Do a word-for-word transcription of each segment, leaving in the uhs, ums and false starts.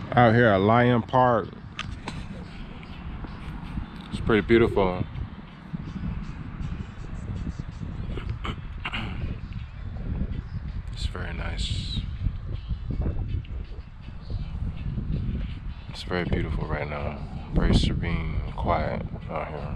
Out here at Lion Park. It's pretty beautiful. It's very nice. It's very beautiful right now. Very serene and quiet out here.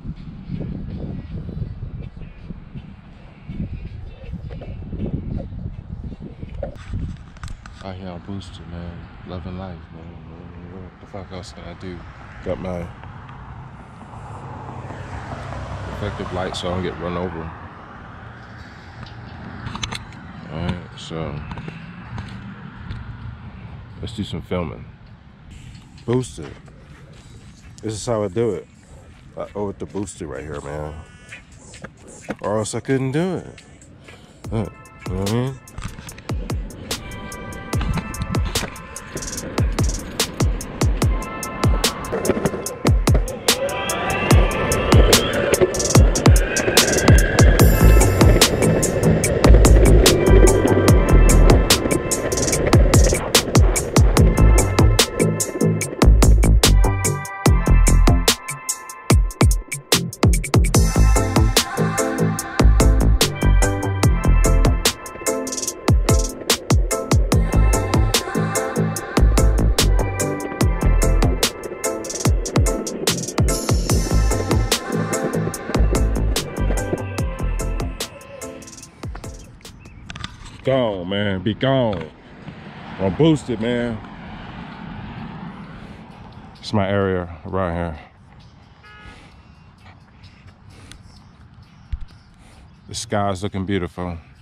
Out here on Boosted, man. Loving life, man. What the fuck else can I do? Got my reflective light so I don't get run over. Alright, so let's do some filming. Boosted. This is how I do it. I owe it to Boosted right here, man. Or else I couldn't do it. Huh. You know what I mean? Gone, man. Be gone. I'm Boosted, man. It's my area around here. The sky's looking beautiful.